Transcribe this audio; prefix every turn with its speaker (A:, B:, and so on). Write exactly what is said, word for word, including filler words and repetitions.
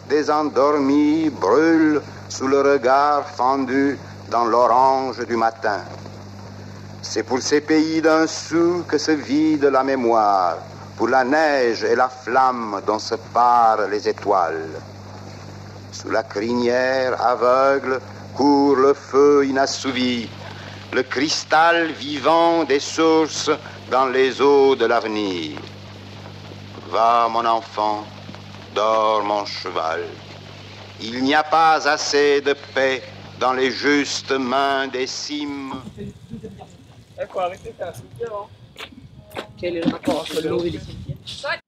A: des endormis brûlent sous le regard fendu dans l'orange du matin. C'est pour ces pays d'un sou que se vide la mémoire, pour la neige et la flamme dont se parent les étoiles. Sous la crinière aveugle court le feu inassouvi, le cristal vivant des sources dans les eaux de l'avenir. Va, mon enfant, dors, mon cheval. Il n'y a pas assez de paix dans les justes mains des cimes.
B: Il faut arrêter de faire un cimetière, hein.
C: Quel est le rapport entre l'eau et les cimetières?